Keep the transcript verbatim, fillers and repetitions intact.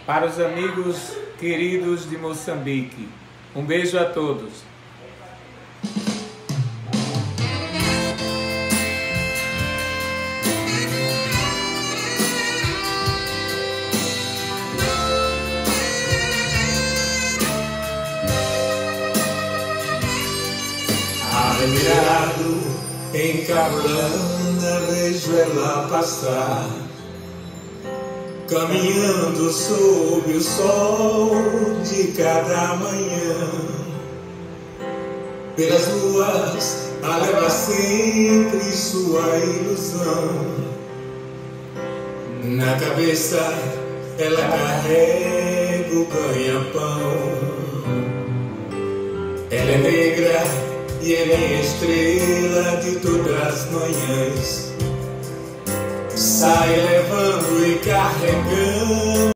Para os amigos queridos de Moçambique, um beijo a todos. Admirado em Cabulanda, vejo ela passar, caminhando sob o sol de cada manhã, pelas ruas a leva sempre sua ilusão. Na cabeça ela carrega o ganha-pão. Ela é negra e é minha estrela de todas as manhãs. Sai levando e carregando